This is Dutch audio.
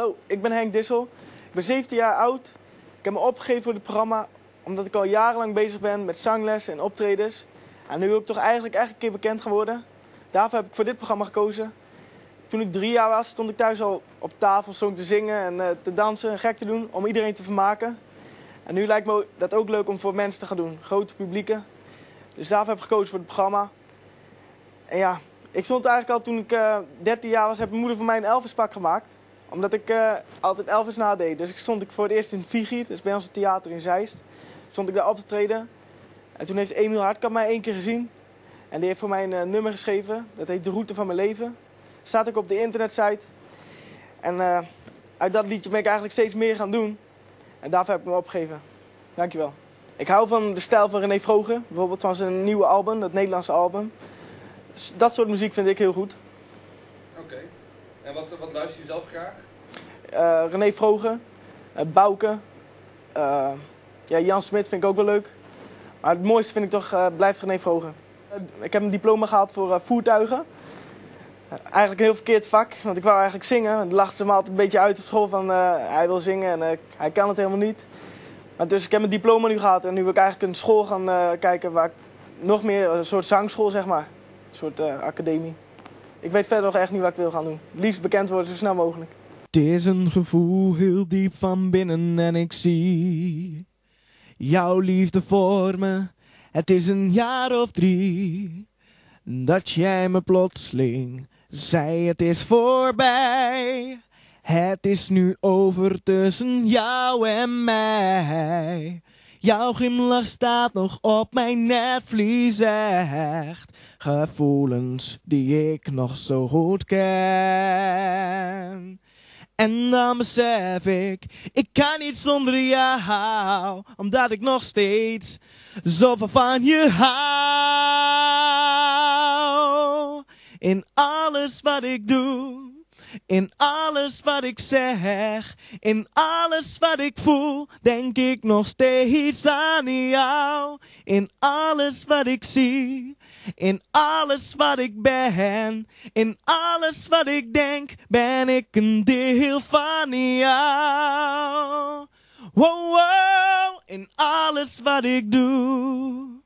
Nou, ik ben Henk Dissel. Ik ben 17 jaar oud. Ik heb me opgegeven voor dit programma omdat ik al jarenlang bezig ben met zangles en optredens. En nu wil ik toch eigenlijk echt een keer bekend geworden. Daarvoor heb ik voor dit programma gekozen. Toen ik 3 jaar was, stond ik thuis al op tafel, stond te zingen en te dansen en gek te doen om iedereen te vermaken. En nu lijkt me dat ook leuk om voor mensen te gaan doen, grote publieken. Dus daarvoor heb ik gekozen voor het programma. En ja, ik stond eigenlijk al toen ik 13 jaar was, heb mijn moeder voor mij een Elvis-pak gemaakt. Omdat ik altijd Elvis nadeed. Dus stond ik voor het eerst in Vigi, dus bij ons het theater in Zeist. Stond ik daar op te treden. En toen heeft Emiel Hartkamp mij 1 keer gezien. En die heeft voor mij een nummer geschreven. Dat heet De Route van Mijn Leven. Staat ook op de internetsite. En uit dat liedje ben ik eigenlijk steeds meer gaan doen. En daarvoor heb ik me opgegeven. Dankjewel. Ik hou van de stijl van René Vroger. Bijvoorbeeld van zijn nieuwe album, dat Nederlandse album. Dus dat soort muziek vind ik heel goed. Oké. En wat luister je zelf graag? René Vroger, Bouke, ja, Jan Smit vind ik ook wel leuk. Maar het mooiste vind ik toch blijft René Vroger. Ik heb een diploma gehaald voor voertuigen. Eigenlijk een heel verkeerd vak, want ik wou eigenlijk zingen. Dan lachten ze me altijd een beetje uit op school van hij wil zingen en hij kan het helemaal niet. Maar dus ik heb mijn diploma nu gehaald en nu wil ik eigenlijk een school gaan kijken waar ik nog meer, een soort zangschool zeg maar. Een soort academie. Ik weet verder nog echt niet wat ik wil gaan doen. Liefst bekend worden zo snel mogelijk. Het is een gevoel heel diep van binnen en ik zie jouw liefde voor me. Het is een jaar of 3 dat jij me plotseling zei het is voorbij. Het is nu over tussen jou en mij. Jouw glimlach staat nog op mijn netvlies, echt gevoelens die ik nog zo goed ken. En dan besef ik kan niet zonder jou, omdat ik nog steeds zoveel van je hou. In alles wat ik doe, in alles wat ik zeg, in alles wat ik voel, denk ik nog steeds aan jou. In alles wat ik zie, in alles wat ik ben, in alles wat ik denk, ben ik een deel van jou. Wow, wow, in alles wat ik doe.